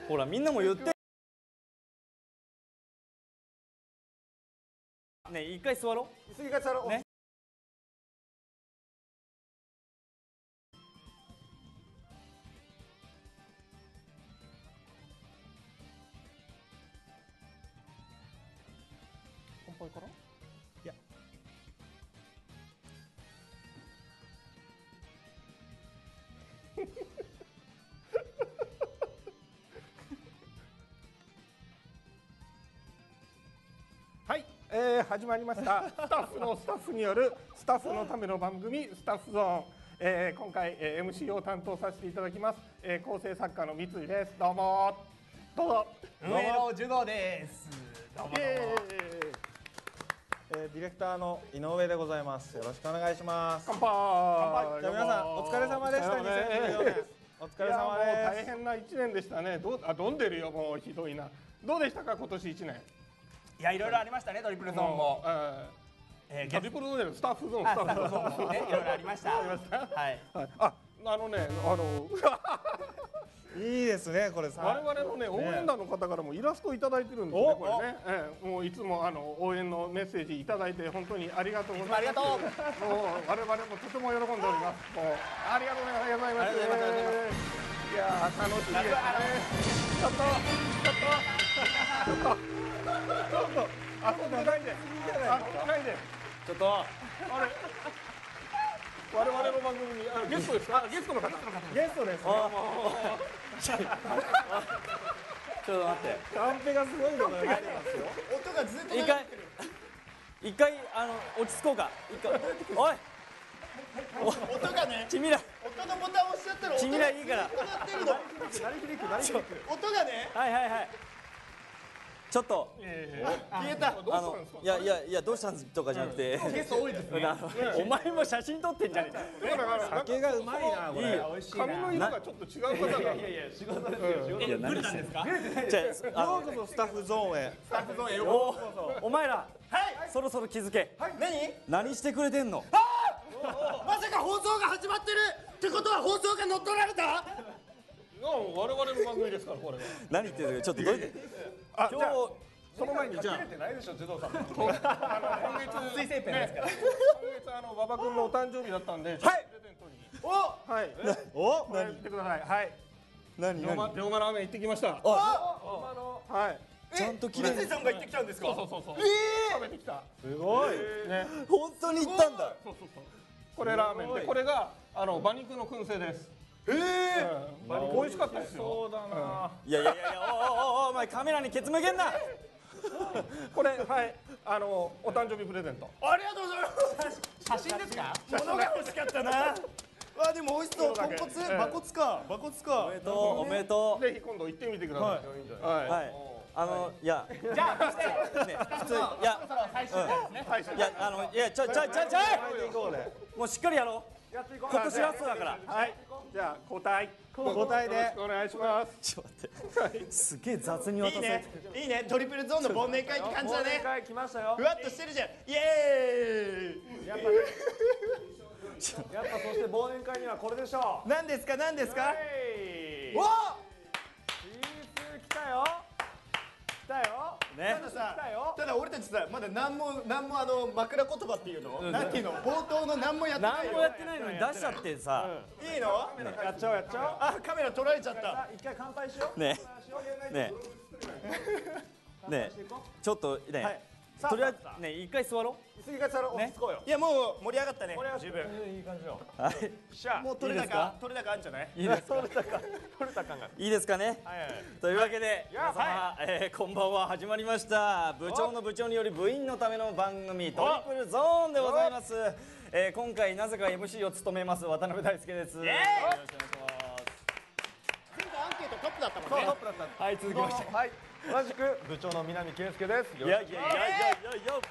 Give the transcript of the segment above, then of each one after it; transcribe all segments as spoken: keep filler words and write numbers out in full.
ほらみんなも言ってね。一回座ろう。 次から座ろうね。 乾杯から。いやはい、えー、始まりましたスタッフのスタッフによるスタッフのための番組スタッフゾーン、えー、今回、えー、エムシー を担当させていただきます、えー、構成作家の三井です。どうもどうぞ。 上野柔道です。どうもどうも。 えー、ディレクターの井上でございます。よろしくお願いします。 乾杯。乾杯。じゃあ皆さんお疲れ様でした。にせんじゅうよねんお疲れ様です。 大変な一年でしたね。どうあどんでるよもうひどいな。どうでしたか今年一年。 いやいろいろありましたね。トリプルゾーンも。 えー、トリプルゾーンでスタッフゾーンスタッフゾーンもねいろいろありました。 ありました。 はい。 ああのねあの。 いいですねこれさ。 我々のね応援団の方からもイラストをいただいてるんですねこれね。ええもういつもあの応援のメッセージいただいて本当にありがとうございます。 ありがとう。 もう我々もとても喜んでおります。もうありがとうございます。いやー楽しいですね。ちょっとちょっとちょっと遊んでないで遊んでないでちょっとあれ。我々の番組にあゲストですか？ゲストの方。 ゲストです。 ちょっと待って。 カンペがすごいのが入ってますよ。 音がずっと一回一回あの落ち着こうか。一回おい。 音がね。 君ら音のボタンを押しちゃったら。 君らいいから。 なってるの。 なりきりくなりきりく。 音がね。 はいはいはい。ちょっど消えた。 あのいやいやいやどうしたんとかじゃなくて。 ゲスト多いですね。 お前も写真撮ってんじゃねえか。 酒がうまいなこれ。 髪の色がちょっと違う方が。いやいや仕事ですよ。 いや何ですか。 ようこそスタッフゾーンへ。 スタッフゾーンへようこおお前らそろそろ気づけ。 そ。何？ 何してくれてんの。 まさか放送が始まってるってことは放送が乗っ取られた？ 我々の番組ですからこれは。 何言ってるの。ちょっとどいて。今日その前にじゃあ。 てないでしょ、児童さん。 今月水性ペンですから。今月あの馬場君のお誕生日だったんで。はい。プレゼントに。おはい。 おこれ言ってください。はい。 何龍馬龍馬ラーメン行ってきました。はい。 ちゃんと綺麗に。 さんが行ってきたんですか？ そうそうそうそう。食べてきた。 すごい。 ね。 本当に行ったんだ。 そうそうそう。これラーメンでこれがあの馬肉の燻製です。ええ。美味しかったですよ。 そうだな。 いやいやいやいやおおおおお前カメラにケツ向けんな。 これはいあのお誕生日プレゼント。 ありがとうございます。写真ですか？物が欲しかったな。わあでも美味しそう。豚骨、馬骨か、馬骨か。 おめでとうおめでとう。 ぜひ今度行ってみてください。はい。 はいあのいやじゃあそしてね普通いや最終回ですね。 いやあのいやちょちょちょちょもうしっかりやろう。今年ラストだから。 はいじゃあ交代交代でよろしくお願いします。 ちょっと待ってすげえ雑に渡されいいねて。 いいね。トリプルゾーンの忘年会って感じだね。 会来ましたよ。 ふわっとしてるじゃん。イエーイ。 やっぱやっぱそして忘年会にはこれでしょう。 何ですか何ですか？おおチーズ来たよ。来たよ。 ねたださ来たよ。 ただ俺たちさまだ何も何もあの枕言葉っていうのなんていうの冒頭の何もやってないよ。 何もやってないのに出しちゃってさ。 いいの？ やっちゃおうやっちゃおう。 あカメラ撮られちゃった。 さあ一回乾杯しよう。 ねねねちょっとねとりあえずね一回座ろ次から座ろう。落ち着こうよ。 いやもう盛り上がったね。十分。 いい感じよ。 う。はいしゃ。 もう取れ高取れ高あるんじゃない？ いいですか。 取れたか取れた感が。 いいですかね。 はいはい。 というわけで皆や様、えーこんばんは。始まりました部長の部長により部員のための番組トリプルゾーンでございます。えー今回なぜか エムシー を務めます渡辺大輔です。よろしくお願いし前回アンケートトップだったもんね。 トップだった。 ます。はい続きましてはい。同じく部長の南健介です。 いやいやいやいやいやいや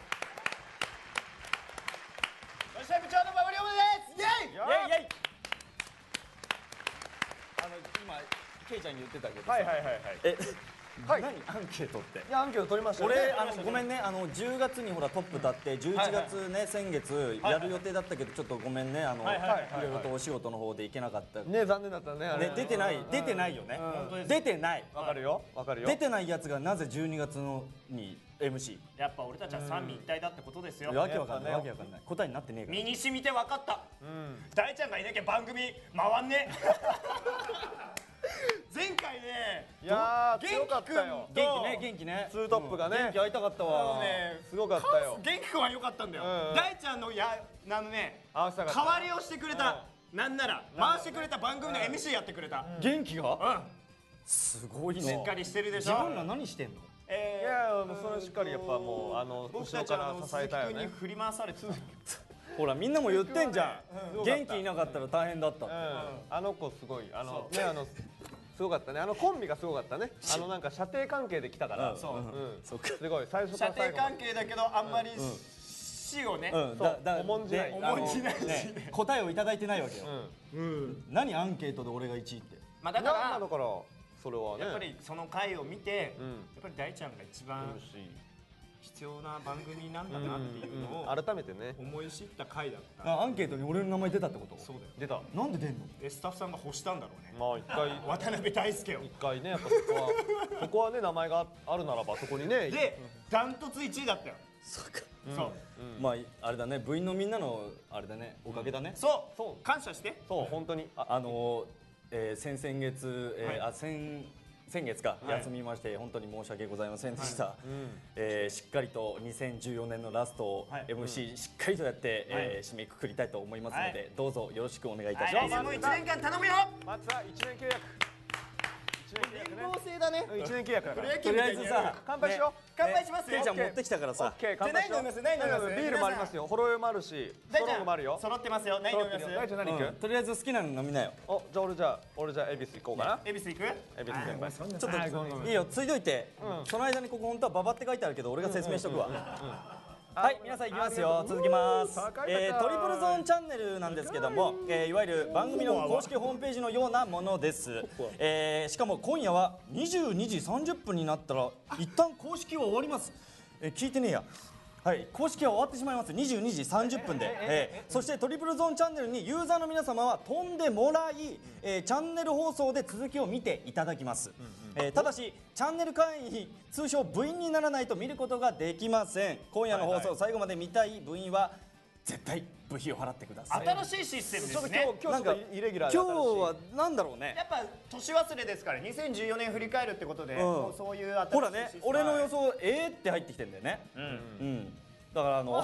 吉田部長の馬場龍馬です。イエイ。 イェイイェイあの今ケイちゃんに言ってたけどさ、 はいはいはいはい。 えはい何アンケートって。 いやアンケート取りましたよね。 俺あのごめんね、あのじゅうがつにほらトップ立ってじゅういちがつね先月やる予定だったけどちょっとごめんね、あのいろいろとお仕事の方で行けなかった。 ね残念だったねあれ。 ね出てない出てないよね。出てない。 わかるよわかるよ。 出てないやつがなぜじゅうにがつのに エムシやっぱ俺たちは三位一体だってことですよ。 ー。わけわかんないわけわかんない。答えになってねえから。 身に染みて分かった。大ちゃんがいなきゃ番組回んね。前回ね、 いやー元強か気くんったよ。 元気ね元気ね。 ツートップがね元気会いたかったわ。 ね、 すごかったよ。 元気くんは良かったんだよ。 うん大ちゃんのやあのね、 合わせたかった代わりをしてくれた。なんなら回してくれた番組の エムシー やってくれた。 元気が？ うん。 すごいね。 しっかりしてるでしょ。 自分ら何してんの？ えいやもうそれしっかりやっぱもうあの僕後ろからたちはあの支えたよね鈴木くんに。振り回されてた。 ほらみんなも言ってんじゃん。 うん元気いなかったら大変だったって。 うんあの子すごいあのねあのすごかったねあのコンビがすごかったねあのなんか射程関係で来たからそううんそっか。 すごい最初か射程ら最後ま関係だけどあんまり死をね。 うん、 そう重んじないであの重んじないしね答えをいただいてないわけよ。 でうん何アンケートで俺がいちいって。 まあだかなんらだからそれはねやっぱりその回を見て、 うんやっぱり大ちゃんが一番エムシー必要な番組なんだなっていうのを改めてね思い知った回だった。 あアンケートに俺の名前出たってこと？ そうだよ。 出たなんで出んの？ でスタッフさんが欲したんだろうね。 まあ一回渡辺大輔を。 一回ねやっぱそこはそこはね名前があるならばそこにねでダントツいちいだったよ。 そっか。 そうまああれだね、部員のみんなのあれだね、おかげだね。 そうそう感謝して。 そう本当にああのえー先々月、えーあ先先月か、 はい休みまして本当に申し訳ございませんでした。えーしっかりとにせんじゅうよねんのラストをはいエムシー しっかりとやって、えー締めくくりたいと思いますので、 はいどうぞよろしくお願いいたしはい、 ます。 もう一年間頼むよ。 まずはいちねん契約いちねん契約ね合成だね。 いちねん契約だからとりあえずさ、 乾杯しよう乾杯しますよていちゃん持ってきたからさ、 オッケー乾杯しようじゃあ何飲みます何飲みますビールもありますよほろ酔いもあるしストロングもあるよ揃ってますよ。何飲みます？ 大ちゃん何行くうんとりあえず好きなの飲みなよ。 おじゃあ俺じゃあ俺じゃあ恵比寿行こうかな恵比寿行く？ 恵比寿先輩ちょっといいよ、ついといて、その間にここ本当はババって書いてあるけど俺が説明しとくわ。はい、皆さんいきますよ。続きますあ。 えートリプルゾーンチャンネルなんですけども、えーいわゆる番組の公式ホームページのようなものです。えーしかも今夜はにじゅうにじさんじゅっぷんになったら一旦公式は終わります。えー聞いてねえや。はい、公式は終わってしまいますにじゅうにじさんじゅっぷんで、えーそしてトリプルゾーンチャンネルにユーザーの皆様は飛んでもらい、えーチャンネル放送で続きを見ていただきます、えーただしチャンネル会員通称部員にならないと見ることができません。今夜の放送を最後まで見たい部員は絶対部費を払ってください。 新しいシステムでちょっとすね。 今日今日ちょっとイレギュラーで今日はなんだろうね。 やっぱ年忘れですからにせんじゅうよねん振り返るってことで、 んもうそういう新しいほらねシステム俺の予想えーって入ってきてんだよね。 うんうんだからあの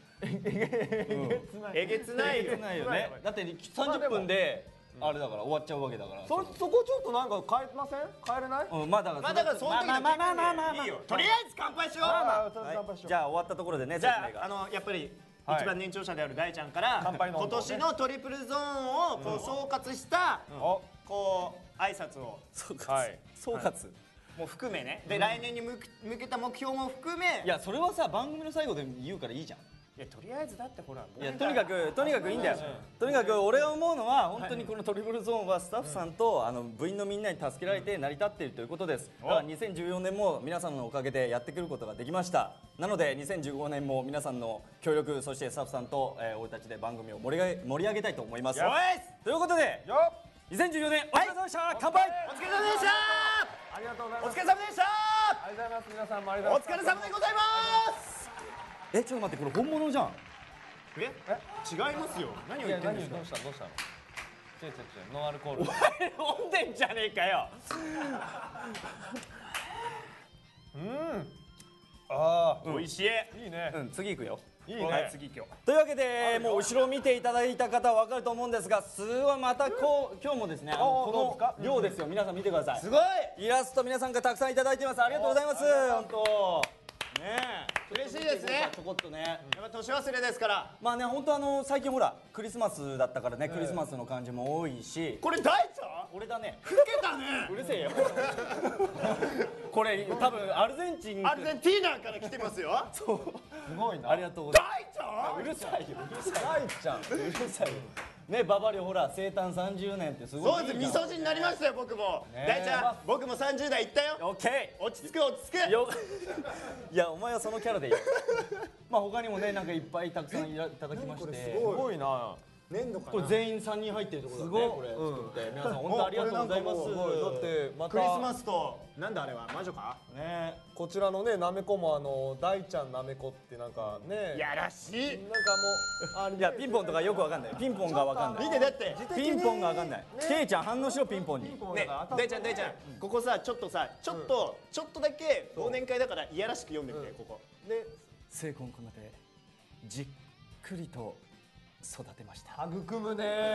えげつないよ。 ないよね。だってさんじゅっぷんであれだから終わっちゃうわけだから。 そそこちょっとなんか変えません変えれないうん、まあだからまあだからその時のまあまあまあまあまあまあいいよ。とりあえず乾杯しよう。 ああ乾杯しようじゃあ終わったところでね、 じゃああのやっぱりはい一番年長者である大ちゃんから乾杯の今音をね年のトリプルゾーンをこう総括したおこう挨拶を総括、 はい総括、 も含めね。で来年に向く向けた目標も含め。 いやそれはさ番組の最後で言うからいいじゃん。 いやとりあえずだってほら。 いやとにかくとにかくいいんだよ。とにかく俺が思うのは本当にこのトリプルゾーンはスタッフさんとあの部員のみんなに助けられて成り立っているということです。だからにせんじゅうよねんも皆さんのおかげでやってくることができました。なのでにせんじゅうごねんも皆さんの協力そしてスタッフさんと、えー俺たちで番組を盛り上げ盛り上げたいと思います。 よということでよっにせんじゅうよねんお疲れ様でした。乾杯。 お疲れ様でした。 ありがとうございますお疲れ様でした。 ありがとうございます皆さんもありがとうお疲れ様でございます。 えちょっと待ってこれ本物じゃん。 え違いますよ。何をいや言ってるんですか何どうしたどうしたの違う違う違うノンアルコール飲んでんじゃねえかよ。 あ美味しい。 あいいねうん次行くよ。 いいはいね次今日。 というわけでもう後ろを見ていただいた方は分かると思うんですがすごいまたこう今日もですねあのおーどうですかこの量ですよ。皆さん見てください。 すごい。 イラスト皆さんがたくさんいただいてます。ありがとうございます。本当ねえ嬉しいですね。 ちょこっとね。 やっぱ年忘れですから。 まあね本当あの最近ほらクリスマスだったからねクリスマスの感じも多いしこれ大ちゃん？ 俺だね。 老けたね。 うるせえよ。これ多分アルゼンチンアルゼンティーナから来てますよ。 すごいなありがとうござい大ちゃん？ ます。うるさいよ。うるさい。 大ちゃんうるさいよ。 ねババリほら生誕さんじゅうねんってすごいそうです、味噌汁になりましたよ僕も。 ねえ大ちゃん僕もさんじゅう代いったよ。 オッケ落ち着く落ち着く。 ーよいやお前はそのキャラでいいよまあ他にもねなんかいっぱいたくさんいただきましてすごいな。粘土かな。 これ全員さんにん入ってるところだねこれ作って皆さん本当ありがとうございますだってまたクリスマスとなんだあれは魔女か。 ねこちらのねなめこもあの大ちゃんなめこってなんかねやらしい。 なんかもうあれいやピンポンとかよくわかんないピンポンがわかんない見てだってピンポンがわかんないケイちゃん反応しろピンポンにね、大ちゃん大ちゃんここさちょっとさちょっとちょっとだけ忘年会だからいやらしく読んでみてここ。 ね精魂込めてじっくりと育てました育むね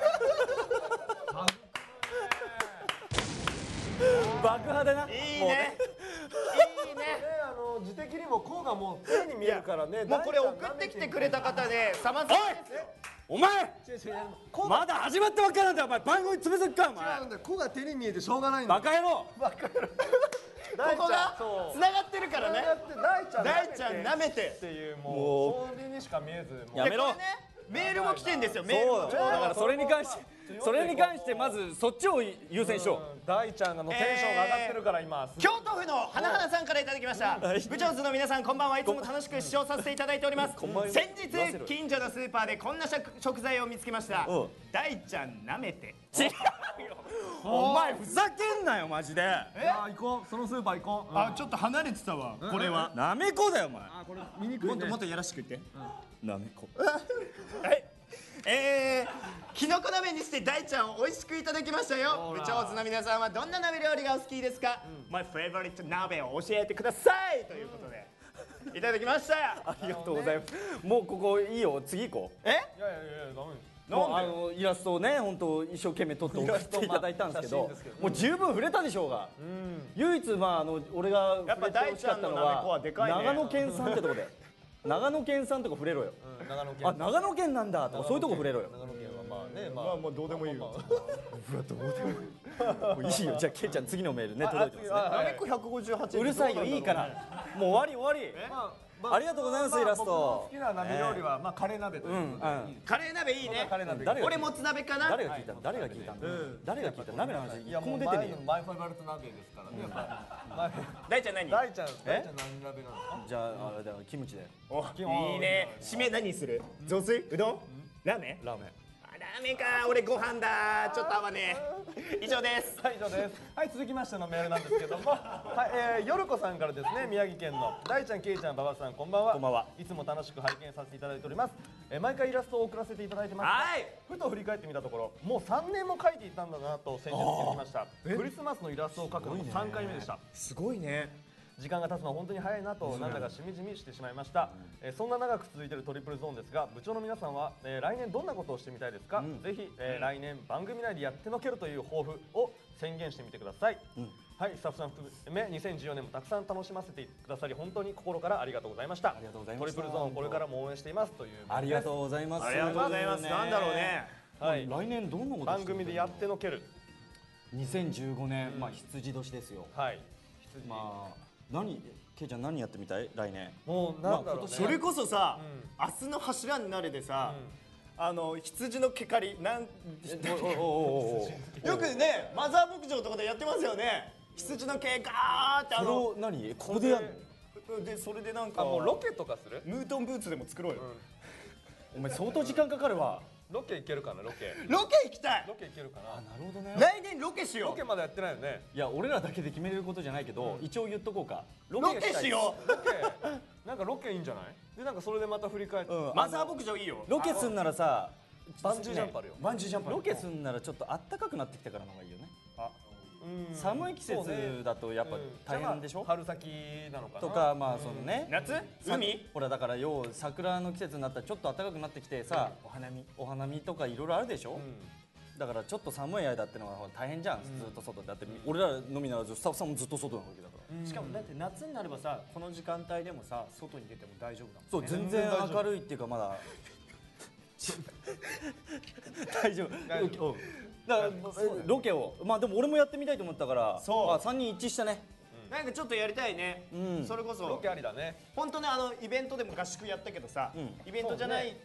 爆破でないいもうねいいね。 ねあの自的にもこうがもう手に見えるからねもうこれ送ってきてくれた方でさまざまですよ。 お前違う違うこうまだ始まったばっかなんだよお前番組潰すっかお前なんだこうが手に見えてしょうがないんだバカ野郎大ちゃんここがそうつながってるからね。 大ちゃん大ちゃんなめてっていうもうそれにしか見えずもうやめろでこれねメールも来てんですよメールも。 そうだからそれに関してそれに関してまずそっちを優先しよう大ちゃんがのテンションが上がってるから今京都府の花々さんからいただきました部長図の皆さんこんばんはいつも楽しく視聴させていただいております。先日近所のスーパーでこんな食食材を見つけましたうん。 大ちゃんなめて。 違うよお前ふざけんなよマジであ行こうそのスーパー行こうあちょっと離れてたわこれは。 なめこだよお前見にくいねもっともっとやらしく言って。 なめこはいえー、きのこ鍋にして大ちゃんを美味しくいただきましたよ。部長図の皆さんはどんな鍋料理がお好きですか、My favorite 鍋を教えてくださいということでいただきました。 ありがとうございますもうここいいよ次行こうえいやいやいやダメもうあのイラストをね本当一生懸命撮って送っていただいたんですけど写真ですけどもう十分触れたでしょうが唯一まああの俺がやっぱ触れてほしかったの大ちゃんのなめこははでかいね長野県産ってとこで長野県産とか触れろよ長野県あ長野県なんだとかそういうとこ触れろよ長野県はまあねままあもうどうでもいいよ。 もういいよじゃあケイちゃん次のメールね届いてますねなめこひゃくごじゅうはちえんうるさいよいいからもう終わり終わりあありがとうございますイラスト僕の好きな鍋料理はまあカレー鍋といううんうんカレー鍋いいね。 カレー鍋誰が俺もつ鍋かな。 誰が聞いたの誰が聞いたの誰が聞いたの鍋の話一個も出てねえよマイファイバルト鍋ですからねやっぱ大ちゃん何。 大ちゃん大ちゃん何鍋なのじゃああれだよキムチでおいいね。締め何する？雑炊？うどん？ラーメン？ ラーメンあラーメンか。俺ご飯だ。ちょっと合わねえ。以上です。 はい以上ですはい続きましてのメールなんですけどもはいえー、よるこさんからですね宮城県の大ちゃんけいちゃん馬場さんこんばんはこんばんはいつも楽しく拝見させていただいております、えー、毎回イラストを送らせていただいてますがはい。 ふと振り返ってみたところもうさんねんも描いていたんだなと先日気づきましたクリスマスのイラストを描くのもさんかいめでしたすごいね。 時間が経つのは本当に早いなとなんだかしみじみしてしまいました、えーそんな長く続いているトリプルゾーンですが部長の皆さんは、えー来年どんなことをしてみたいですか、ぜひ、えー来年番組内でやってのけるという抱負を宣言してみてください、はいスタッフさん含めにせんじゅうよねんもたくさん楽しませてくださり本当に心からありがとうございましたありがとうございましたトリプルゾーンこれからも応援していますというありがとうございますありがとうございます。なんだろうね。 はい来年どんなこと番組でやってのけるにせんじゅうごねんまあ羊年ですよはいまあ何ケイちゃん何やってみたい来年もうなんだろうね、 それこそさ、明日の柱になれでさ、あの羊の毛刈りなんおおおおおよくねマザー牧場とかでやってますよね。羊の毛ガーってあそれのを何ここでやるのでそれでなんかあもうロケとかするムートンブーツでも作ろうよ。 お前相当時間かかるわロケ行けるかなロケロケ行きたい。 ロケ行けるかななるほどね来年ロケしよう。 ロケまだやってないよねいや俺らだけで決めれることじゃないけど一応言っとこうかロロケしよう。 ロケなんかロケいいんじゃないでなんかそれでまた振り返って、 うんマザー牧場いいよ。 ロケすんならさバンジージャンプあるよバンジージャンプロケすんならちょっとあったかくなってきたからの方がいいよねうん寒い季そうね節だとやっぱ大変でしょじゃあまあ春先なのかなとかまあそのね夏？ さ海？ ほらだから要は桜の季節になったらちょっと暖かくなってきてさお花見お花見とかいろいろあるでしょだからちょっと寒い間ってのは大変じゃんずっと外でだって俺らのみならずスタッフさんもずっと外なわけだからしかもだって夏になればさこの時間帯でもさ外に出ても大丈夫だもん。 そう全然明るいっていうかまだ大丈夫大丈うんだからロケをまあでも俺もやってみたいと思ったからそうまあさんにん一致したねなんかちょっとやりたいね。 うんそれこそロケありだね本当ねあのイベントでも合宿やったけどさ、 うんイベントじゃない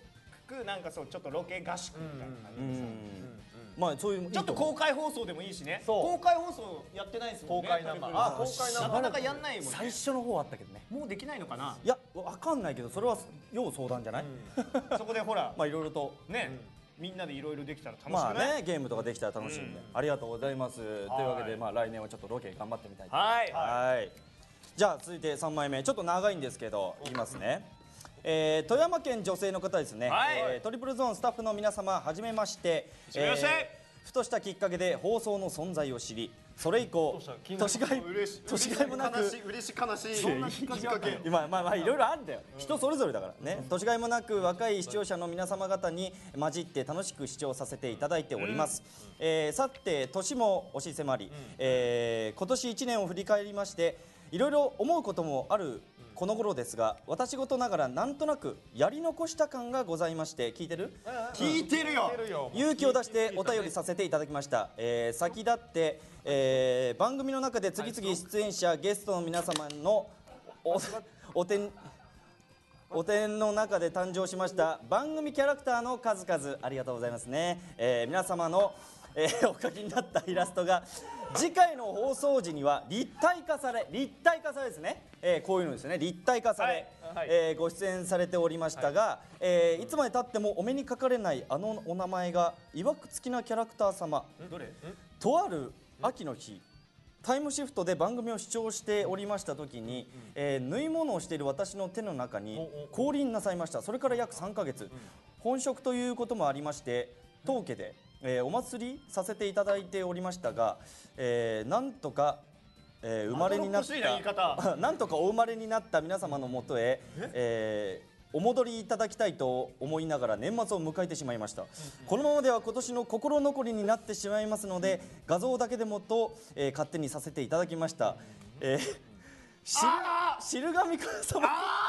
くなんかそうちょっとロケ合宿みたいな感じでさ、 まあそういうちょっと公開放送でもいいしね。 そう公開放送やってないですもんね。 公開生あ公開生なかなかやんないもんね。 最初の方あったけどね。 もうできないのかな。 いやわかんないけどそれは要相談じゃない？ そこでほらまあいろいろとね、みんなでいろいろできたら楽しくまあない？ ねゲームとかできたら楽しいんで、ありがとうございます。というわけでまあ来年はちょっとロケ頑張ってみたいと。 はいはい。じゃあ続いてさんまいめちょっと長いんですけどいきますね。えー、富山県女性の方ですね、 はいえートリプルゾーンスタッフの皆様はじめまして、 じめましてえーふとしたきっかけで放送の存在を知りそれ以降年がい年がいもなく嬉しい嬉しい悲しいそんなきっかけ。 まあまあまあいろいろあるんだよ、人それぞれだからね、年がいもなく若い視聴者の皆様方に混じって楽しく視聴させていただいております、えーさて年も押し迫り、えー今年いちねんを振り返りましていろいろ思うこともあるこの頃ですが私事ながらなんとなくやり残した感がございまして聞いてる聞いてるよ。 勇気を出してお便りさせていただきました、えー先立って、えー番組の中で次々出演者ゲストの皆様のおお手んお点の中で誕生しました番組キャラクターの数々ありがとうございますね、えー皆様の、えーお書きになったイラストが次回の放送時には立体化され立体化されですね、えーこういうのですよね立体化され、 はいえーご出演されておりましたが、いえーいつまでたってもお目にかかれないあのお名前がいわくつきなキャラクター様どれ？ とある秋の日タイムシフトで番組を視聴しておりました時に、えー縫い物をしている私の手の中に降臨なさいました。それから約さんかげつ、本職ということもありまして当家で、えーお祭りさせていただいておりましたが、えーなんとか、えー生まれになっまどろっこしいな言い方たなんとかお生まれになった皆様のもとへ、えーお戻りいただきたいと思いながら年末を迎えてしまいました、このままでは今年の心残りになってしまいますので画像だけでもと、えー勝手にさせていただきました、えー、し汁神様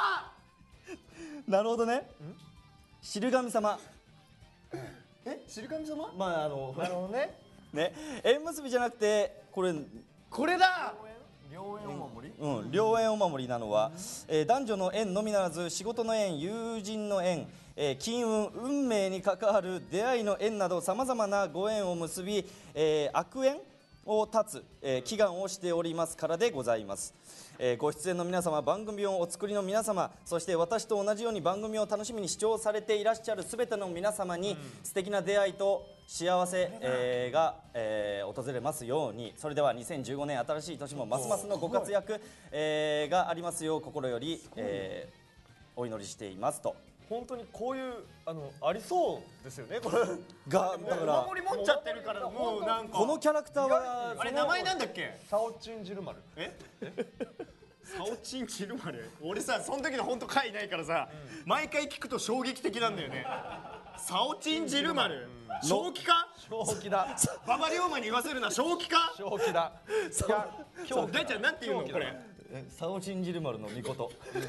なるほどね汁神様え、汁神様？ まああのなるほどねね縁結びじゃなくてこれこれだ。 良縁お守りうん、良縁お守りなのは、えー男女の縁のみならず仕事の縁友人の縁、えー金運運命に関わる出会いの縁などさまざまなご縁を結び、えー悪縁を断つ、えー祈願をしておりますからでございます、えーご出演の皆様番組をお作りの皆様そして私と同じように番組を楽しみに視聴されていらっしゃるすべての皆様に、素敵な出会いと幸せ、えーが、えー訪れますように。それではにせんじゅうごねん新しい年もますますのご活躍、えーがありますよう心より、えーお祈りしていますと。 本当にこういうあのありそうですよねこれがだからお守り持っちゃってるからもうなんか。 このキャラクターはあれ名前なんだっけ？ サオチンジルマルえ？サオチンチルマル？俺さその時の本当回ないからさ、毎回聞くと衝撃的なんだよね。サオチンジルマル？正気か？ 正気だ馬場龍馬に言わせるな正気か？ 正気だいや今日大ちゃんなんて言うのこれ？ えサオチンジルマルの御事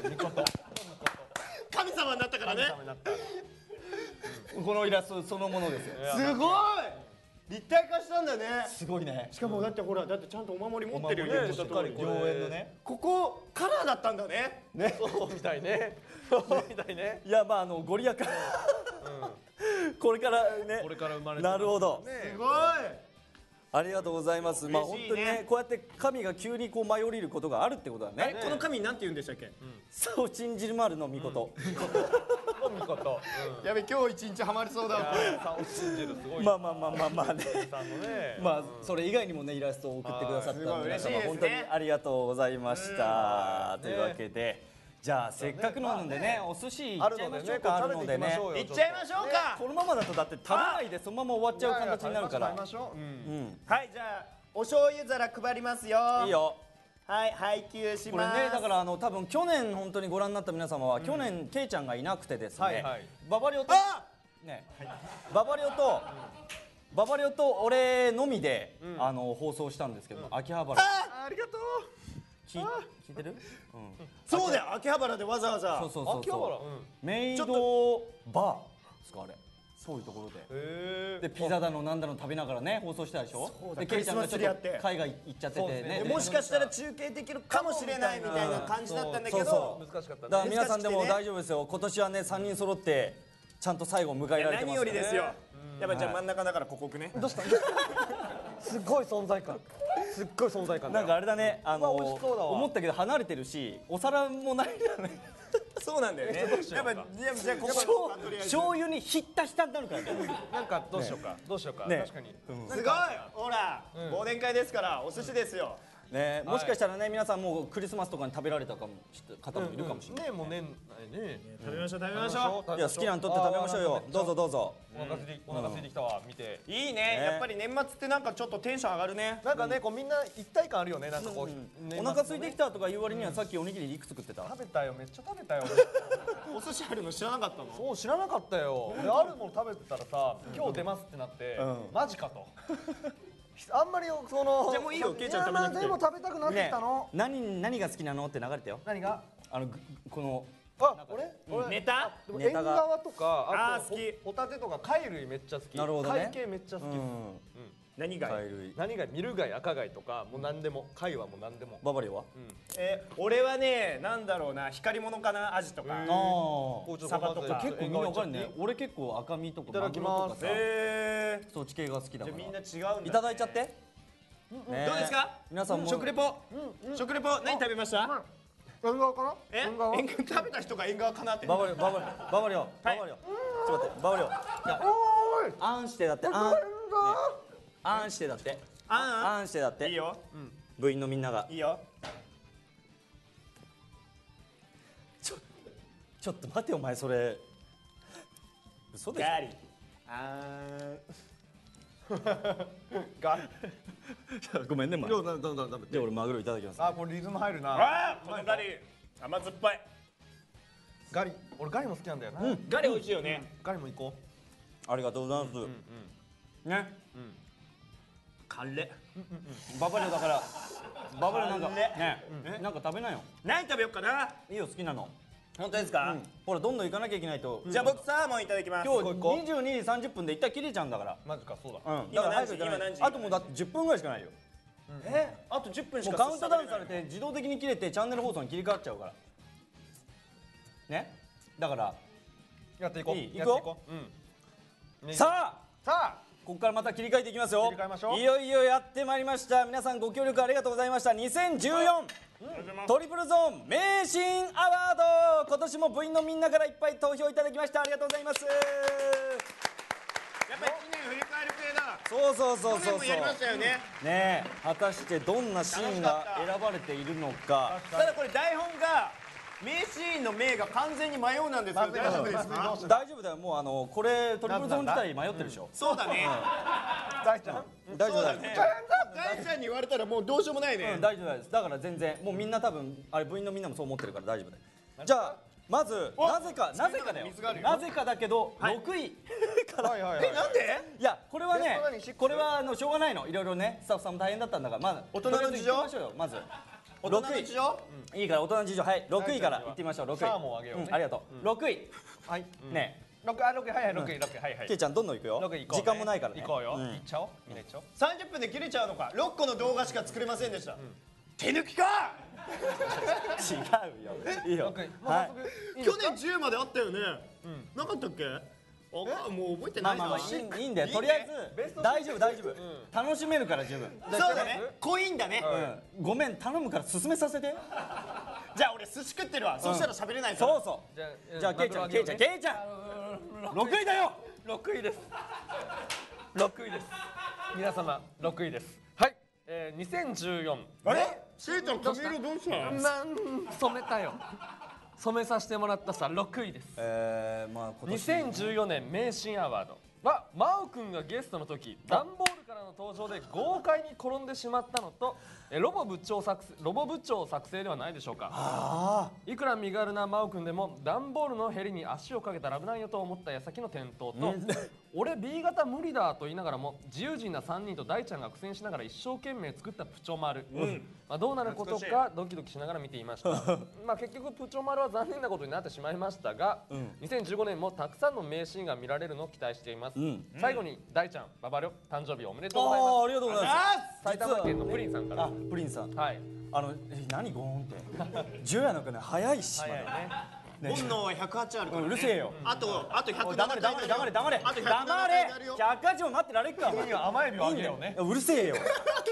神様になったからね。 になったこのイラストそのものですよすごい。立体化したんだね。 すごいねしかもだってほらだってちゃんとお守り持ってるよね言ってた通り。 しっかり良縁のねここカラーだったんだね。 そうみたいねみたいねいやまああのご利益これからねこれから生まれてなるほどすごい。 ありがとうございますまあ本嬉しいね当にねこうやって神が急にこう舞い降りることがあるってことだねこの神なんて言うんでしたっけ？ サオチンジルマルの御事見事やべ今日一日ハマりそうだわこれ。 サオチンジルすごいまあまあまあまあまあねさんのねまあそれ以外にもねイラストを送ってくださったすごい皆様嬉しいですね本当にありがとうございましたというわけでじゃあせっかくなのでねお寿司行っちゃいましょうかあるのでねいっちゃいましょうか。 このままだとだって食べないでそのまま終わっちゃう形になるから食べましょううんはいじゃあお醤油皿配りますよ。 いいよはい配給しこれます。 ねだからあの多分去年本当にご覧になった皆様は去年ケイちゃんがいなくてですねはいはいババリオとあねババリオとババリオと俺のみであの放送したんですけど秋葉原あありがとう。 聞い聞いてるうんそうだよ秋葉原でわざわざ。 そうそうそう秋葉原そううんメイドバーですかあれそういうところでへでピザだのなんだの食べながらね放送したでしょそうだでケイちゃんがちょっクリスマスツリーやってと海外行っちゃっててそうですねねでもしかしたら中継できるかもしれないみたいな感じだったんだけそうどそ難しかったねだから皆さんでも難しくてね大丈夫ですよ今年はねさんにん揃ってちゃんと最後迎えられてます何よりですよ。やっぱじゃあはい真ん中だからここ置くね。 どうしたすっごい存在感すっごい存在感だよなんかあれだね、あのうわ美味しそうだわ思ったけど離れてるしお皿もないんだね。 そうなんだよね。やっぱじゃあじゃあここ醤とりあえず醤油にひったひたになるからね。 なんかどうしようかどうしようかね確かにすごい。ほら忘年会ですからお寿司ですよ。 ね、もしかしたらね皆さんもうクリスマスとかに食べられたかもし方もいるかもしれない。 ねもう年内ね食べましょう食べましょいや好きなの取って食べましょうよ。どうぞどうぞ。 お腹空いてお腹空いてきたわ見てう。いいね。やっぱり年末ってなんかちょっとテンション上がるね。 なんかねこうみんな一体感あるよねなんかこう年末おのね腹空いてきたとか言う割にはさっきおにぎりいくつ食ってた？ 食べたよめっちゃ食べたよお寿司あるの知らなかったの？ そう知らなかったよであるもの食べてたらさ今日出ますってなってマジかとあんまりそのじゃあもういいよケイちゃん食べなくていやでも食べたくなってきねたの、 何何が好きなのって流れたよ。 何があのぐこのあ俺俺ネタ？ でも縁ネタが側とかあとあー好きホタテとか貝類めっちゃ好きなるほどね貝系めっちゃ好きです、 うん何が？ 貝類。 何がミル貝赤貝とかもう何でも貝はもう何でもババリオは？ え俺はねなんだろうな光り物かなアジとか。 ああ。 こうちょっサバとか結構みんなわかるね。俺結構赤身とかいただきますマグロとかさ、 えーそっち系が好きだから。 じゃあみんな違うんだね。 いただいちゃって。ねえどうですか？ 皆さんも食レポ。食レポ何食べました？ 縁側かなえ？ 縁側縁側食べた人が縁側かなって。 ババリオババリオババリオババリオ。ちょっと待ってババリオ。いやおーいあんしてだってあん。ねあんしてだって。 あんあんしてだって。 いいよ。 部員のみんなが。 いいよ。 ちょちょっと待ってお前それ。嘘でしょ。 ガリ。あがごめんねまあ。 どうどうどうどうどうじゃあ俺マグロいただきます。 あこれリズム入るなーあーこのガリ甘酸っぱい。 ガリ俺ガリも好きなんだよな、 ガリ美味しいよね。 ガリも行こありがとうございます。ね。 カレババリオだから。ババリオなんかあれねなんか食べなよ。 何食べようかな。 いいよ好きなの。 本当ですか？ ほらどんどん行かなきゃいけないと。 じゃあ僕サーモンいただきます。 今日にじゅうにじさんじゅっぷんで一旦切れちゃうんだから。 マジかそうだうん。 今だから早く行かない今何時あともうだってじゅっぷんぐらいしかないよ。 えあとじゅっぷんしかもうカウントダウンされて自動的に切れてチャンネル放送に切り替わっちゃうから。ね。だからやっていこういいやっていこううんねさあさあここからまた切り替えていきますよ。 切り替えましょういよいよやってまいりました。皆さんご協力ありがとうございました。にせんじゅうよんトリプルゾーン名シーンアワード、今年も部員のみんなからいっぱい投票いただきました。ありがとうございます。 やっぱりいちねん振り返る系だ。 そうそうそうそうそう。 去年もやりましたよね。 ねえ果たしてどんなシーンが選ばれているのか。 ただこれ台本が名シーンの名が完全に迷うなんですけど大丈夫ですか？ 大丈夫だよ。もうあのこれトリプルゾーン自体迷ってるでしょ。 そうだね。 大ちゃん大丈夫だよ。 大ちゃんに言われたらもうどうしようもないねうん。大丈夫です。だから全然もうみんな多分あれ部員のみんなもそう思ってるから大丈夫だよ。じゃあまずなぜかなぜかだよ。なぜかだけどろくいから。 はいはいはいえなんで？ いやこれはねベスト何シックスこれはあのしょうがないの。いろいろねスタッフさんも大変だったんだからまあ大人の事情とりあえず行ってみましょうよまず。 大人の事情？ いいから大人の事情はいろくいから行ってみましょう。ろくい。 サーモンあげようねんありがとう。ろくいはいね六あ六はいはい六位六位はいはいけいちゃんどんどん行くよ。 六位行こうね時間もないからね。 行こうよん行っちゃおうみんな行っちゃおうさんじゅっぷんで切れちゃうのか。ろっこの動画しか作れませんでした。手抜きか。 違うよ。いいよ六位。もうはい早。速いいですか去年じゅうまであったよね。なかったっけ？あもう覚えてないな。 まあまあまあいいいいんだよ。とりあえず大丈夫大丈夫。楽しめるから十分。 そうだね。濃いんだね。 うんごめん頼むから進めさせて。 じゃあ俺寿司食ってるわ。そしたら喋れないから。 そうそう。 じゃあじゃあケイちゃんケイちゃんケイちゃんろくいだよ。 六位です六位です皆様六位ですはい、えー、にせんじゅうよんあれ？しーちゃん髪色どうした？ なん染めたよ染めさせてもらったさろくいですえーまあ今年にせんじゅうよねん名シーンアワードは真央くんがゲストの時段ボールからの登場で豪快に転んでしまったのとえロボ部長作成ロボ部長作成ではないでしょうかあいくら身軽な真央くんでも段ボールのヘリに足をかけたら危ないよと思った矢先の転倒と俺 ビー 型無理だと言いながらも自由人なさんにんと大ちゃんが苦戦しながら一生懸命作ったプチョ丸、まあ、どうなることかドキドキしながら見ていましたまあ結局プチョ丸は残念なことになってしまいましたが、にせんじゅうごねんもたくさんの名シーンが見られるのを期待しています、 ん最後に大ちゃんババリョ誕生日おめでとうございあまありがとうございます。 す埼玉県のプリンさんからあプリンさんはいあのえ何ゴーンって十夜の鐘早いしまだ早いね本能はひゃくはちあるからね。 うるせえよ。 あとあとひゃく黙れ黙れ黙れ黙れあとひゃくなな黙れ回なるよ。 ひゃくはちも待ってられっかお前。 いいよ甘エビをあげようね。 うるせえよ。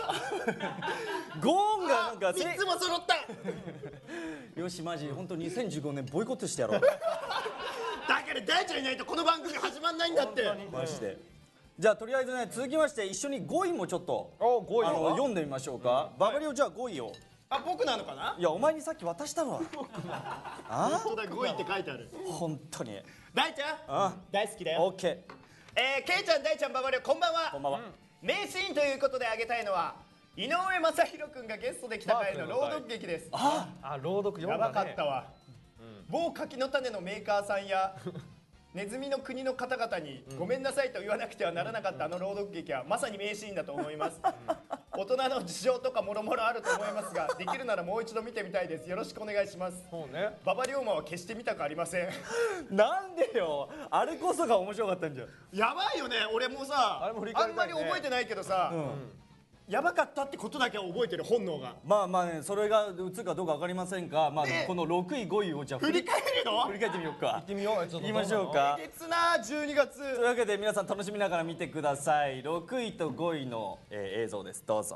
ゴーンがなんかせ三つも揃った。 よしマジ本当にせんじゅうごねんボイコットしてやろう。 だから大ちゃんいないとこの番組始まんないんだって。 マジで。じゃあとりあえずね続きまして一緒にごいもちょっとおごいあの読んでみましょうか。ババリオじゃあごいを。 あ、僕なのかな。 いやお前にさっき渡したろ。あ本当だ、ごいって書いてある。 本当に。 大ちゃんあ大好きだよ。 オッケー。 えー、ケイちゃん、大ちゃん、ババリオ、こんばんは。 こんばんは。 名シーンということで挙げたいのは井上雅宏君がゲストで来た回の朗読劇です。 あ、朗読読んだね。 やばかったわ。某柿の種のメーカーさんやネズミの国の方々にごめんなさいと言わなくてはならなかったあの朗読劇はまさに名シーンだと思います。大人の事情とかもろもろあると思いますが、できるならもう一度見てみたいです。よろしくお願いします。 そうね。 ババリオマは決して見たくありません。 なんでよ。あれこそが面白かったんじゃん。 やばいよね。俺もさ、 あれも振り返あんまりたいねり覚えてないけどさ、やばかったってことだけは覚えてる、本能が。 まあまあねそれが映るかどうかわかりませんが、まあねこのろくいごいをじゃあ振り返るの振り返ってみようか。 行ってみよう。ちょっと行きましょうか。 月なじゅうにがつ。 というわけで皆さん楽しみながら見てください。ろくいとごいの、えー映像です。どうぞ。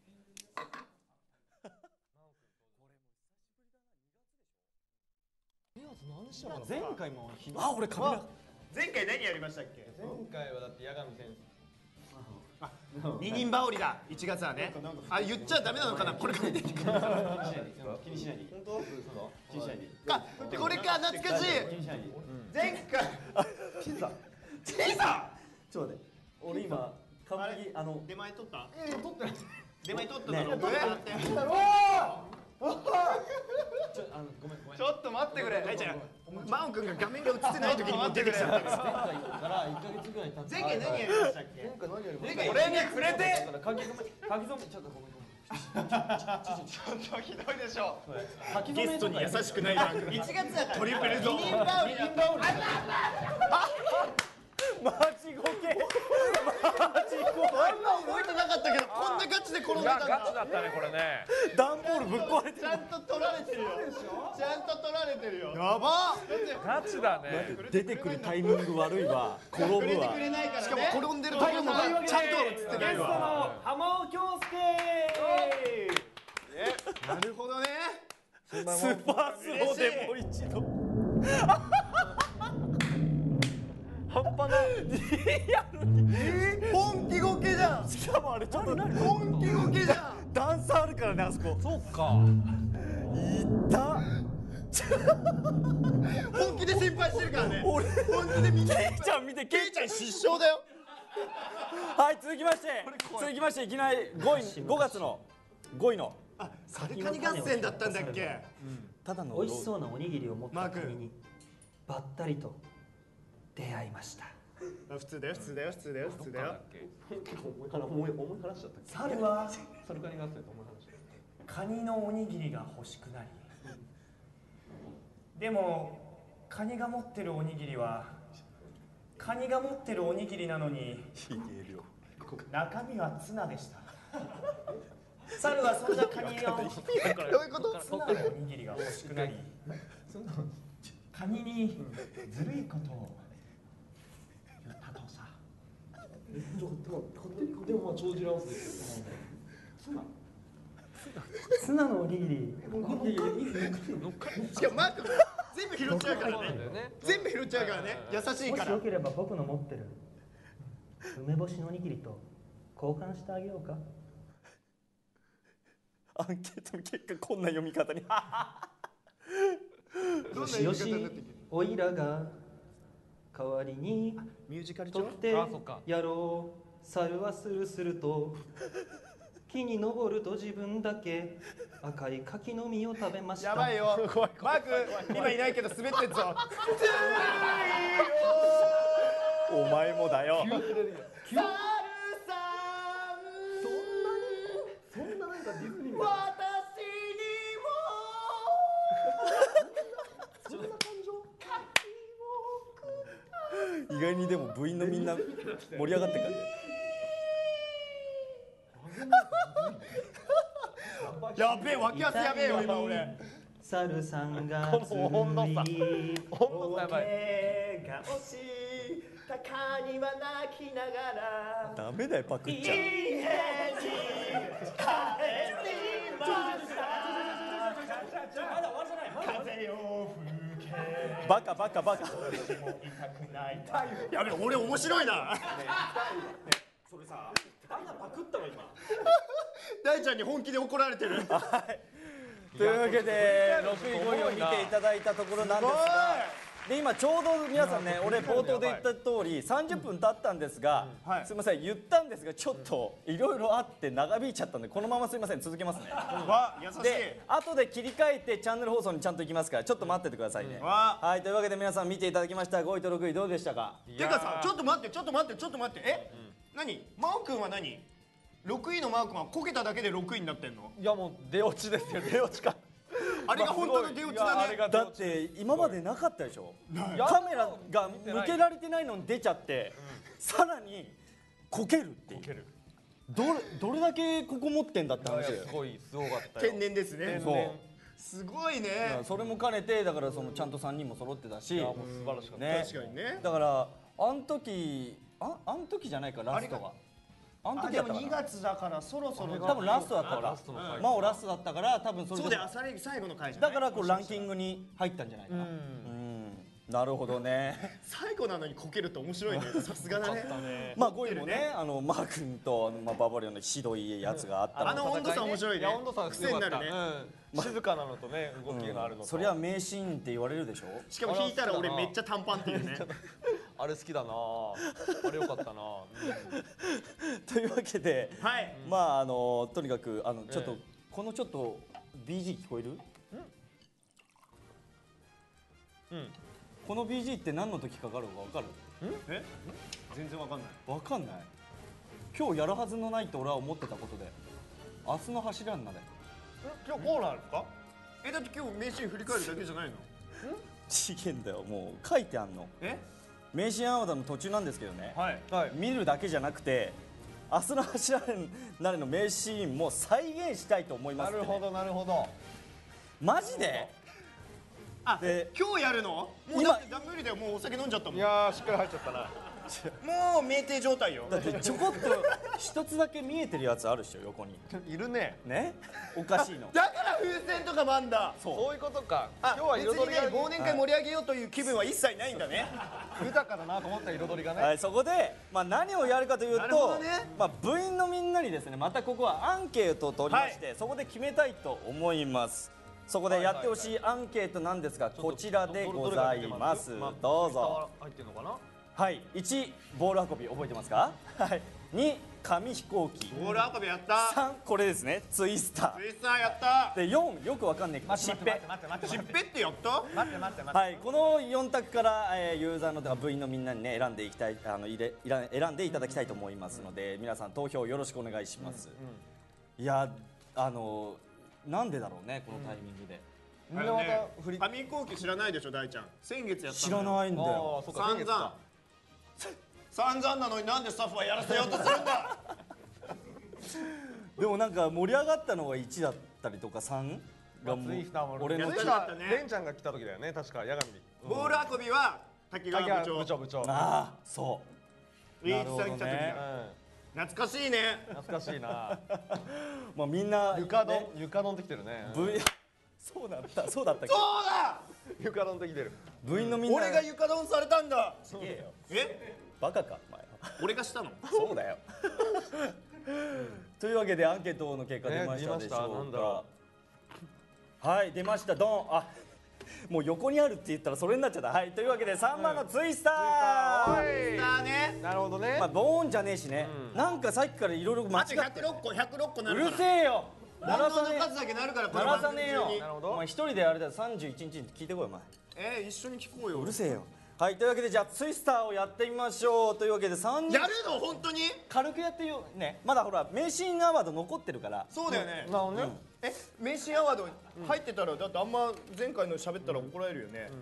前回もひあ俺カメラ。 前回何やりましたっけ？ 前回はだって八神先生。 二人羽織だ。いちがつはね。あ、言っちゃダメなのかな。これから出てくる。 気にしないで。本当？気にしないで。 あ、これか懐かしい。前回ピザ。 ピザ。 ちょっと待って。俺今完璧あの出前取った？ え、取ってない。 出前取っただろ。 ねどうやって？ ちょ、あの、ごめん、ごめん。 ちょっと待ってくれ。大ちゃん、マオ君が画面が映ってない時にもう出てきちゃったから。 から一ヶ月ぐらい経って。 前回何やりましたっけ？ 前回何やりました？ 前回俺に触れて。 書き初め、書き初め、ちょっとごめんごめん。 ちょっとひどいでしょ。 書き初めゲストに優しくない番組。いちがつだからトリプルゾーン。二人羽織。 マジゴケ。 あんま覚えてなかったけど、こんなガチで転んでたんだ。 ガチだったね、これね。 段ボールぶっ壊れてる。 ちゃんと取られてるよ。ちゃんと取られてるよ。やば。 ガチだね。 出てくるタイミング悪いわ。転ぶわ。 くれないからね。しかも転んでるところもちゃんと映ってないわ。 浜尾京介。 なるほどね。 スーパースローでもう一度。半端ない。 本気ゴケじゃん。 しかもあれちょっと本気ゴケじゃん。 段差あるからねあそこ。 そうか。 いった本気で心配してるからね。 俺本気でみんな。 ケイちゃん見てケイちゃん失笑だよ。 はい続きまして続きましていきなりごいごがつのごいのあ、サルカニ合戦だったんだっけ。 ただの美味しそうなおにぎりを持ったマー君カニにばったりと出会いました。 普通だよ普通だよ普通だよ普通だよ。 結構重い話、重い重い話だったっけ。 猿はサルカニ合戦と重い話。 カニのおにぎりが欲しくなり、でもカニが持ってるおにぎりはカニが持ってるおにぎりなのに中身はツナでした。猿はそんなカニのどういうこと？ ツナのおにぎりが欲しくなり、カニにずるいことを言ったとさ。 でもまあ帳尻合わせですよ。 ツナのおにぎり。 しかもマーク全部拾っちゃうからね。全部拾っちゃうからね。優しいからもしよ。ければ僕の持ってる梅干しのおにぎりと交換してあげようか。 アンケートの結果こんな読み方にどんなよしよし言い方になってきてる。 おいらが代わりにミュージカル調取ってあそっかやろう。猿はスルスルと木に登ると自分だけ赤い柿の実を食べました。 やばいよ。マーク今いないけど滑ってんぞ。 お前もだよ猿さん。 そんななんかディズニー。 私にも。 そんな感情。 意外にでも部員のみんな盛り上がってるからねやべえ脇汗やべえよ今俺。 猿さんがこの温度差温度差やばい。 大怪我をしたカニは泣きながらダメだよパクっちゃう。 家に帰りました風を吹けバカバカバカ。 痛くないやべ俺面白いなそれさ、あんなパクったわ今。 大ちゃんに本気で怒られてるというわけでろくいごいを見ていただいたところなんですが、で今ちょうど皆さんね、俺冒頭で言った通りさんじゅっぷん経ったんですが、 はいすみません言ったんですがちょっといろいろあって長引いちゃったんでこのまますみません続けますね。 わ優しいで後で切り替えてチャンネル放送にちゃんと行きますからちょっと待っててくださいね。 わはいというわけで皆さん見ていただきましたごいとろくいどうでしたか。 てかさちょっと待ってちょっと待ってちょっと待ってえ何真央くんは何ろくいの真央くんはこけただけでろくいになってんのいやもう出落ちですよ出落ちか。 あれが本当の出落ちだねだって今までなかったでしょ。カメラが向けられてないのに出ちゃってさらにこけるっていうどれどれだけここ持ってんだって話だよ。 すごいすごかったよ。 天然ですねそうすごいねそれも兼ねてだからそのちゃんとさんにんも揃ってたし、 いやもう素晴らしかった。 ね、 確かにねだからあん時ああん時じゃないかラストがあんあでも時だったかなにがつだからそろそろ多分ラストだったからラストの最後真央ラストだったから多分それでそうだよ朝レギ最後の回じゃないだからこうランキングに入ったんじゃないかな。うんなるほどね。 最後なのにこけるって面白いねさすがだねまあごいもねあのマー君とまあババリオンのひどいやつがあったあの温度差面白いねいや温度差が癖になるねうん静かなのとね動きがあるのと。 そりゃ名シーンって言われるでしょ。 しかも引いたら俺めっちゃ短パンっていうねあれ好きだなあれよかったな。 というわけではいまああのとにかくあのちょっとこのちょっと ビージー 聞こえる？ うんこの ビージー って何の時かかるのか分かる？ え全然わかんない分かんない。今日やるはずのないと俺は思ってたことで明日の柱になれ。 今日コーナーですか。 えだって今日名シーン振り返るだけじゃないのちげんだよもう書いてあんの。 え名シーンアワードの途中なんですけどね、 はいはい見るだけじゃなくて明日の柱になれの名シーンも再現したいと思いますってね、 なるほどなるほど。 マジであで今日やるのもうだってだ無理だよもうお酒飲んじゃったもんいやーしっかり入っちゃったな。 もう酩酊状態よだってちょこっと一つだけ見えてるやつあるっしょ横にいるね。 ねおかしいのだから風船とかもあんだそういうことか。 あ今日は別にね彩りが忘年会盛り上げようという気分は一切ないんだね豊かだなと思った彩りがね。 はい、そこで、まあ、何をやるかというなるほと、 どねまあ、部員のみんなにですねまたここはアンケートを取りまして、そこで決めたいと思いますそこでやってほしいアンケートなんですが、こちらでございますどうぞ。 入ってるのかな。 はいいちボール運び覚えてますか。はいに紙飛行機。 ボール運びやったさんこれですねツイスタツイスターやったーでよんよくわかんないけどしっぺ。 待って待ってしっぺってやった待って待って待って。 はい、このよん択から、えーユーザーの部員のみんなにね選んでいきたいあの入れいら選んでいただきたいと思いますので、皆さん投票よろしくお願いします。いやあのなんでだろうねこのタイミングで、 みんなまた振り。 紙飛行機知らないでしょ大ちゃん先月やった知らいないんだよ。 ああそっか。 散々散々なのになんでスタッフはやらせようとするんだでもなんか盛り上がったのがいちだったりとかさんがもうツイスターも俺のやツイスタついたねーレンちゃんが来た時だよね確か八神。 ボール運びは滝川部長部長部長。 ああそうウィーチさん来た時なるほだうん懐かしいね懐かしいな。 まあみんな床ね丼床丼ってきてるね。 部員そうだったそうだったっけそうだ床丼ってきてる。 部員のみんな俺が床丼されたんだすげえよえバカかお前俺がしたのそうだよというわけでアンケートの結果ね出ましたでし出ましたなょうんだろか。はい出ましたドン。あもう横にあるって言ったらそれになっちゃった。はいというわけでさんばんのツイスター、 だねなるほどね。 まあボーンじゃねえしね、なんかさっきからいろいろ間違あとってひゃくろっこひゃくろっこなうるるからせえよ鳴ら本当のさね数だけなるからえ鳴らこの番さねえよ組中になるほどお前一人であれだよさんじゅういちにちに聞いてこいお前えー一緒に聞こうようるせえよ。はいというわけでじゃあツイスターをやってみましょうというわけでさんにんやるの本当に軽くやってよねまだほら名シーンアワード残ってるからそうだよねなるほどね。 え名シーンアワード入ってたらだってあんま前回の喋ったら怒られるよね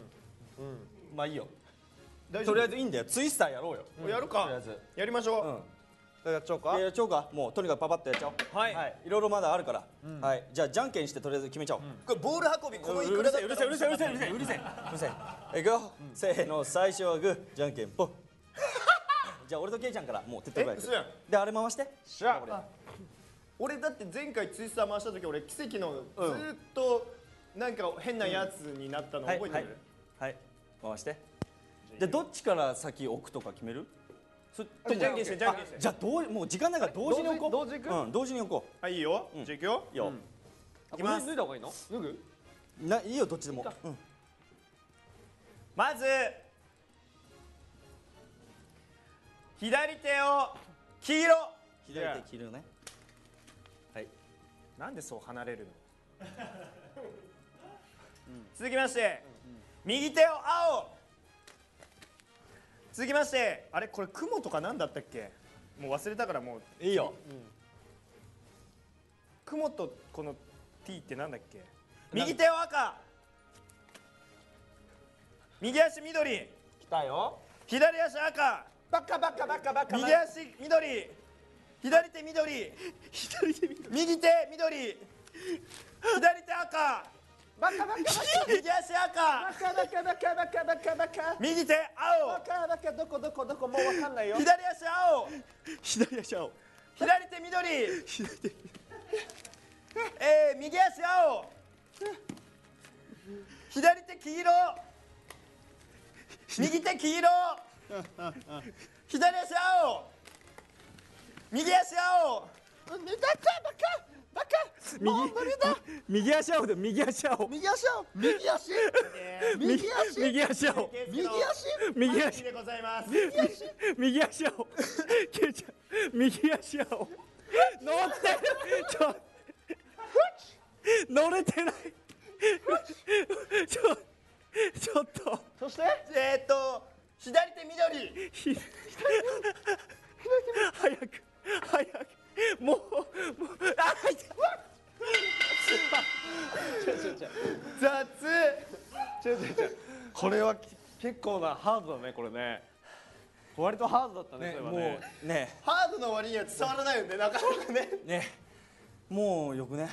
まあいいよ大丈夫とりあえずいいんだよツイスターやろうよやるかとりあえずやりましょううんやっちゃおうか。 やっちゃおうか。もうとにかくパパッとやっちゃおう。 はいいろいろまだあるから。はい。じゃあじゃんけんしてとりあえず決めちゃおう。 これボール運びこのいくうるらだったらせえうるせえうるせえうるせえうるせえうるせえうるせえ。いくよ。せーの、最初はグー、じゃんけんぽん。じゃあ俺とケイちゃんからもう手っ取り早く。 えそうやんであれ回して。 しゃあ。 俺だって前回ツイスター回した時俺奇跡のずーっとなんか変なやつになったのはいはい覚えてる？ はい。回して。でどっちから先置くとか決める？そじゃんけんしてじゃんけんしてじゃあどうもう時間ないから同時に置こう。 同時同時行くうん同時に置こはいいいよじゃあいくよう。いいよ。 いきます脱いだ方がいいの？脱ぐ？ ないいよどっちでも。うん。 まず左手を黄色左手切るね。はい。 なんでそう離れるの続きまして右手を青続きましてあれこれ雲とか何だったっけもう忘れたからもういいよ。 雲とこの T ってなんだっけ右手を赤右足緑来たよ。 左足赤バカバカバカバカ。 右足緑左手緑左手緑右手緑左手赤バカバカバカ。 右足赤バカバカバカバカバカバカ。 右手青バカバカどこどこどこもうわかんないよ。 左足青左足青。 左手緑えー、右足青左手黄色右手黄色左足青右足青右足青で右足青。 右足青右足右足右足青。 右足右足でございます右足青。ケイちゃん右足青。乗ってちょ乗れてない。ちょちょっと。 そしてえー、っと左手緑ひ早く早くもうもうあ痛い。 雑違う違う違う。これは結構なハードだねこれね。割とハードだったね。それはもね。 うねハードの割には伝わらないよねなかなかねねもうよくね。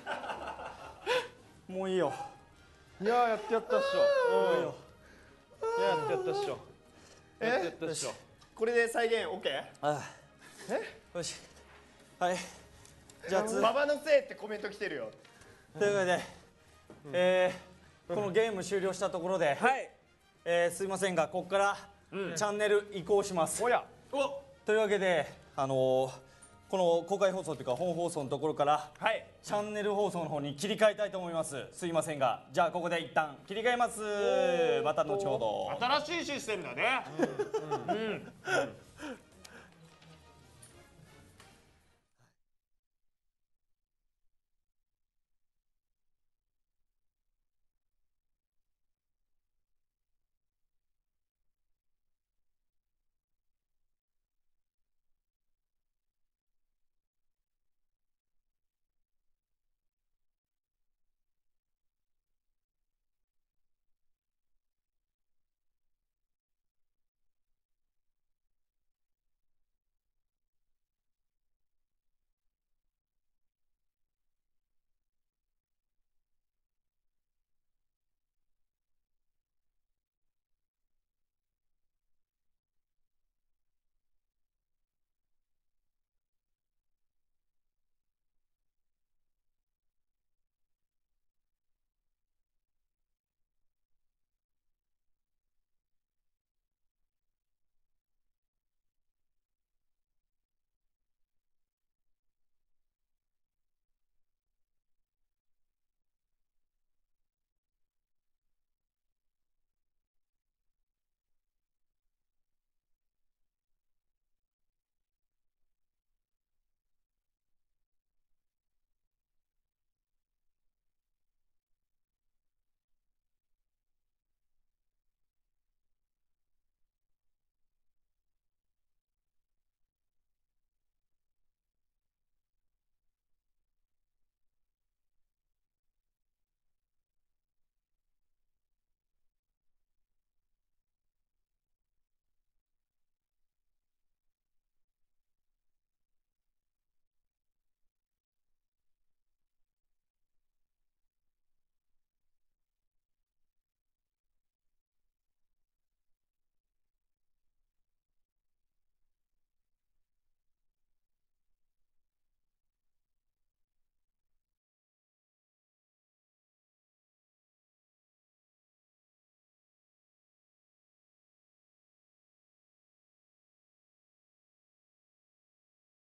もういいよ。 いやーやってやったっしょ。うん。いややってやったっしょ。やってやったっしょ。 これで再現 OK？ ああよしはいじゃあつ馬場のせいってコメント来てるよというわけで、えーこのゲーム終了したところで、 はい。 えーすいませんがここからチャンネル移行します。 おや。 というわけであのーこの公開放送というか本放送のところからはいチャンネル放送の方に切り替えたいと思います。すいませんがじゃあここで一旦切り替えます。また後ほど。 新しいシステムだね